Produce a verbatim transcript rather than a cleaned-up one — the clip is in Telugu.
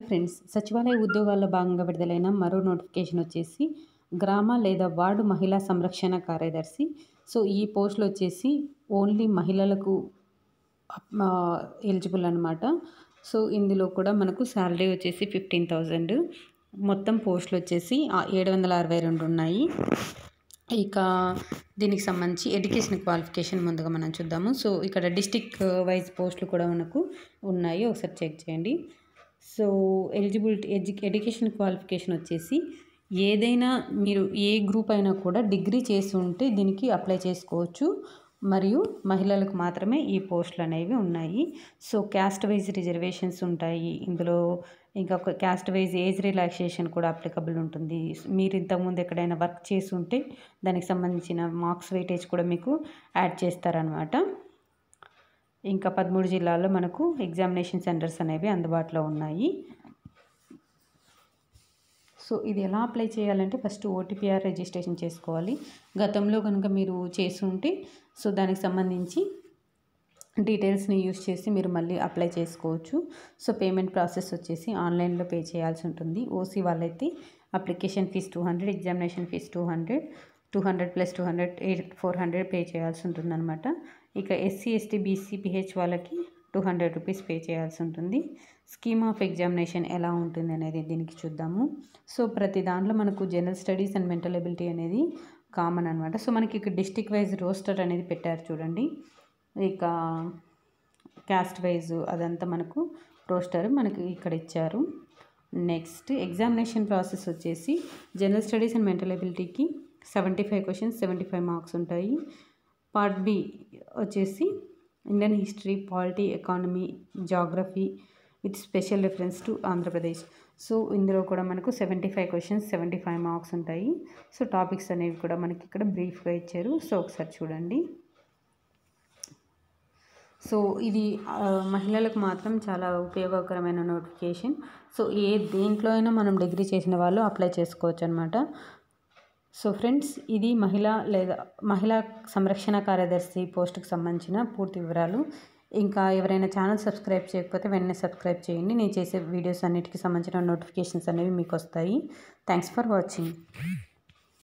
ఫ్రెండ్స్, సచివాలయ ఉద్యోగాల్లో భాగంగా విడుదలైన మరో నోటిఫికేషన్ వచ్చేసి గ్రామ లేదా వార్డు మహిళా సంరక్షణ కార్యదర్శి. సో ఈ పోస్టులు వచ్చేసి ఓన్లీ మహిళలకు ఎలిజిబుల్ అనమాట. సో ఇందులో కూడా మనకు శాలరీ వచ్చేసి ఫిఫ్టీన్ థౌజండ్. మొత్తం పోస్టులు వచ్చేసి ఏడు వందల అరవై రెండు ఉన్నాయి. ఇక దీనికి సంబంధించి ఎడ్యుకేషన్ క్వాలిఫికేషన్ ముందుగా మనం చూద్దాము. సో ఇక్కడ డిస్టిక్ వైజ్ పోస్టులు కూడా మనకు ఉన్నాయి, ఒకసారి చెక్ చేయండి. So eligibility edu education qualification వచ్చేసి ఏదైనా మీరు ఏ గ్రూప్ అయినా కూడా డిగ్రీ చేసి ఉంటే దీనికి అప్లై చేసుకోవచ్చు. మరియు మహిళలకు మాత్రమే ఈ పోస్టులు అనేవి ఉన్నాయి. సో క్యాస్ట్ వైజ్ రిజర్వేషన్స్ ఉంటాయి ఇందులో. ఇంకా ఒక క్యాస్ట్ వైజ్ ఏజ్ రిలాక్సేషన్ కూడా అప్లికబుల్ ఉంటుంది. మీరు ఇంతకుముందు ఎక్కడైనా వర్క్ చేసి ఉంటే దానికి సంబంధించిన మార్క్స్ వెయిటేజ్ కూడా మీకు యాడ్ చేస్తారనమాట. ఇంకా పదమూడు జిల్లాల్లో మనకు ఎగ్జామినేషన్ సెంటర్స్ అనేవి అందుబాటులో ఉన్నాయి. సో ఇది ఎలా అప్లై చేయాలంటే ఫస్ట్ ఓటీపీఆర్ రిజిస్ట్రేషన్ చేసుకోవాలి. గతంలో కనుక మీరు చేసి ఉంటే సో దానికి సంబంధించి డీటెయిల్స్ని యూస్ చేసి మీరు మళ్ళీ అప్లై చేసుకోవచ్చు. సో పేమెంట్ ప్రాసెస్ వచ్చేసి ఆన్లైన్లో పే చేయాల్సి ఉంటుంది. ఓసీ వాళ్ళైతే application fee two hundred, examination fee two hundred two hundred plus two hundred eight four hundred pay చేయాల్సి ఉంటుంది అనమాట. ఇక ఎస్సీ ఎస్టీ బీసీ పిహెచ్ వాళ్ళకి టూ హండ్రెడ్ రూపీస్ పే చేయాల్సి ఉంటుంది. స్కీమ్ ఆఫ్ ఎగ్జామినేషన్ ఎలా ఉంటుంది అనేది దీనికి చూద్దాము. సో ప్రతి దాంట్లో మనకు general studies and mental ability అనేది కామన్ అనమాట. సో మనకి ఇక్కడ డిస్టిక్ వైజ్ రోస్టర్ అనేది పెట్టారు చూడండి. ఇక క్యాస్ట్ వైజ్ అదంతా మనకు రోస్టర్ మనకి ఇక్కడ ఇచ్చారు. నెక్స్ట్ ఎగ్జామినేషన్ ప్రాసెస్ వచ్చేసి general studies and mental ఎబిలిటీకి seventy five questions seventy five marks ఉంటాయి. పార్ట్ బి వచ్చేసి Indian history, polity, economy, geography with special reference to Andhra Pradesh. So ఇందులో కూడా మనకు seventy five questions seventy five marks ఉంటాయి. సో టాపిక్స్ అనేవి కూడా మనకి ఇక్కడ బ్రీఫ్గా ఇచ్చారు. సో ఒకసారి చూడండి. సో ఇది మహిళలకు మాత్రం చాలా ఉపయోగకరమైన నోటిఫికేషన్. సో ఏ దేంట్లో అయినా మనం డిగ్రీ చేసిన వాళ్ళు అప్లై చేసుకోవచ్చు అనమాట. సో ఫ్రెండ్స్, ఇది మహిళ లేదా మహిళా సంరక్షణ కార్యదర్శి పోస్టుకు సంబంధించిన పూర్తి వివరాలు. ఇంకా ఎవరైనా ఛానల్ సబ్స్క్రైబ్ చేయకపోతే వెంటనే సబ్స్క్రైబ్ చేయండి. నేను చేసే వీడియోస్ అన్నిటికీ సంబంధించిన నోటిఫికేషన్స్ అనేవి మీకు వస్తాయి. Thanks for watching.